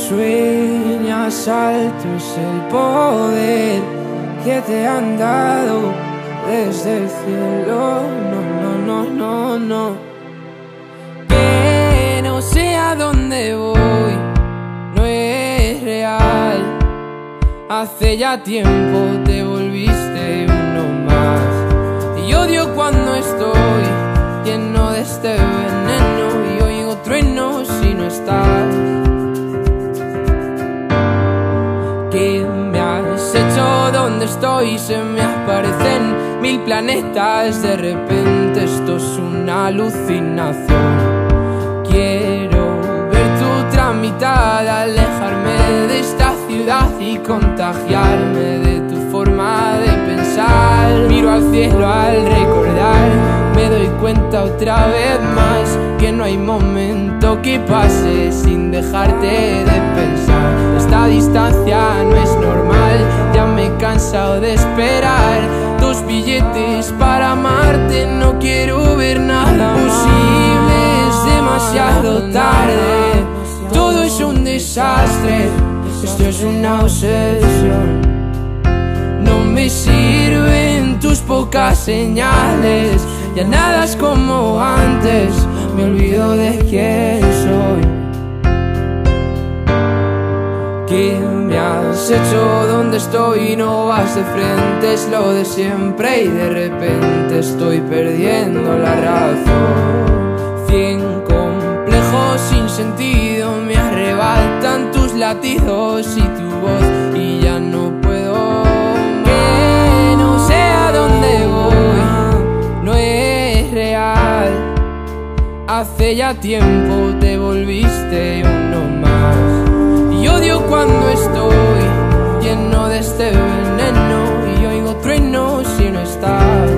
sueñas alto es el poder que te han dado desde el cielo. No. Que no sé a dónde voy, no es real. Hace ya tiempo te volviste uno más. Y odio cuando estoy lleno de este veneno y oigo truenos si no estás. ¿Qué me has hecho? ¿Dónde estoy? Se me aparecen mil planetas. De repente esto es una alucinación. Quiero ver tu tramitada, alejarme de esta ciudad y contagiarme de tu forma de pensar. Miro al cielo al recordar, me doy cuenta otra vez más que no hay momento que pase sin dejarte de pensar. Esta distancia no es normal, ya me he cansado de esperar tus billetes para amarte. No quiero ver nada posible, es demasiado tarde. Todo es un desastre, esto es una obsesión. No me sirven tus pocas señales, ya nada es como antes, me olvido de quién soy. ¿Qué me has hecho? ¿Dónde estoy? No vas de frente, es lo de siempre y de repente estoy perdiendo la razón. 100 complejos sin sentido me arrebatan tus latidos y tu voz y ya no puedo más. Que no sé a dónde voy, no es real. Hace ya tiempo te volviste uno más. Y odio cuando estoy lleno de este veneno y oigo truenos si no estás.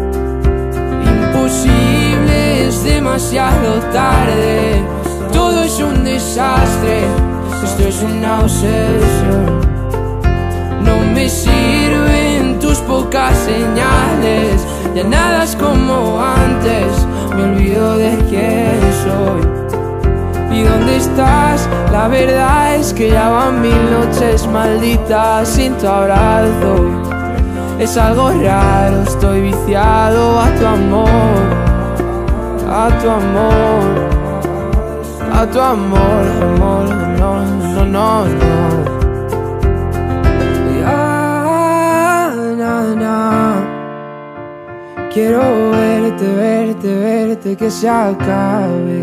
Imposible, es demasiado tarde. Todo es un desastre, esto es una obsesión. No me sirven tus pocas señales, ya nada es como antes, me olvido de quién soy. ¿Y dónde estás? La verdad es que ya van 1000 noches malditas sin tu abrazo. Es algo raro, estoy viciado a tu amor, a tu amor, a tu amor, amor, no. Quiero verte, que se acabe.